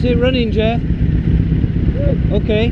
How's it running, Geoff? Okay.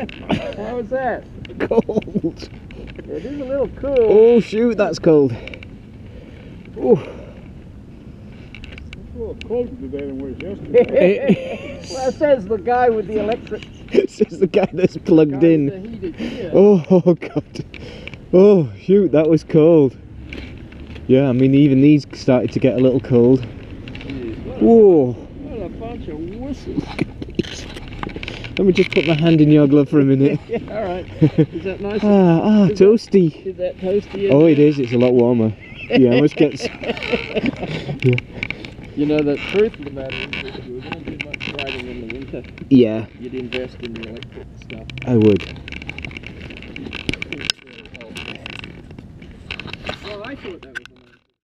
How was that? Cold. It is a little cool. Oh shoot, that's cold. Oh. It's a little colder today than it was yesterday. Well, says the guy with the electric. This is the guy that's plugged Guy in. with the heated gear. Oh god. Oh shoot, that was cold. Yeah, I mean even these started to get a little cold. Jeez, Whoa. what a bunch of wusses. Let me just put my hand in your glove for a minute. Yeah, alright. Is that nice? Toasty. Is that toasty? Oh, it is. It's a lot warmer. Yeah, I must get. Yeah. You know, the truth of the matter is that if you were going to do much riding in the winter, Yeah, you'd invest in the electric stuff. I would. Well, I thought that was